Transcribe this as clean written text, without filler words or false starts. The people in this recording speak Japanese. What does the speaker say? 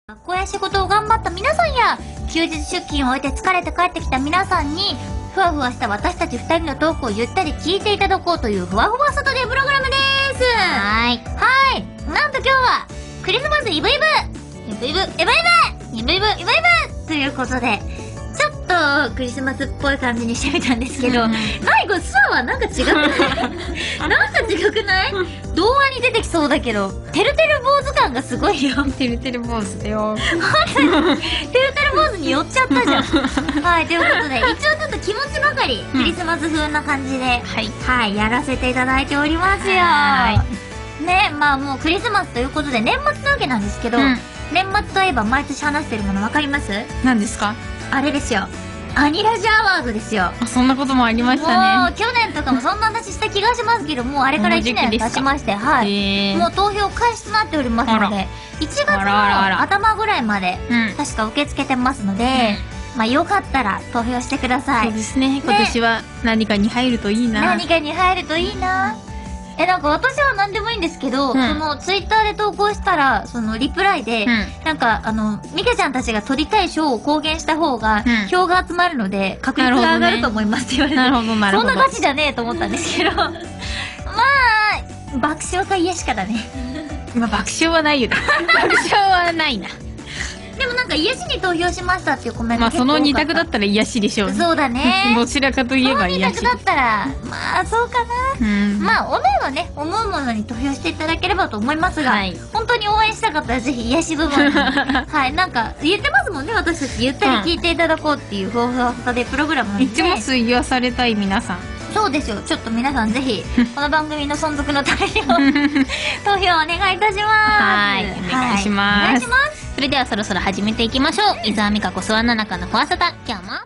学校や仕事を頑張った皆さんや、休日出勤を終えて疲れて帰ってきた皆さんに、ふわふわした私たち二人のトークをゆったり聞いていただこうというふわふわサタデープログラムでーす。はい。なんと今日は、クリスマスイブイブということで、ちょっとクリスマスっぽい感じにしてみたんですけど、最後スワはなんか違くないなんか違くない童話に出てきそうだけど、てるてる坊主感がすごいよ。 てるてる坊主だよ。 てるてる坊主に寄っちゃったじゃん。はい、ということで、一応ちょっと気持ちばかり、クリスマス風な感じで、はい、やらせていただいておりますよ。ね、まあもうクリスマスということで、年末なわけなんですけど、年末といえば毎年話してるもの分かります？ 何ですか？ あれですよ。アニラジアワードですよ。 そんなこともありましたね。 もう去年とかもそんな話した気がしますけど、もうあれから1年経ちまして、はい。もう投票開始となっておりますので、1月の頭ぐらいまで、確か受け付けてますので、まあよかったら投票してください。 そうですね。今年は何かに入るといいな。 何かに入るといいな。なんか私は何でもいいんですけど、そのツイッターで投稿したら、そのリプライで、なんかミカちゃんたちが取りたい賞を公言した方が、票が集まるので、確率が上がると思いますって言われて、 なるほど、なるほど。 そんなガチじゃねえと思ったんですけど、まあ、爆笑か癒しかだね。 まあ爆笑はないよね。爆笑はないな。 でもなんか癒しに投票しましたっていうコメントまあその2択だったら癒しでしょうね。 そうだね。 どちらかといえば癒し。 その2択だったら、まあそうかな。まあおのおのね、思うものに投票していただければと思いますが、本当に応援したかったらぜひ癒し部門に。はい、なんか言ってますもんね、私たち。ゆったり聞いていただこうっていうふわふわサタデープログラムなんで。 一も癒やされたい皆さん。 そうですよ。ちょっと皆さんぜひ、この番組の存続のためにも、投票お願いいたします。 はい、お願いします。 お願いします。 それではそろそろ始めていきましょう。伊沢美香子スワンナナカのフォアサタ、今日も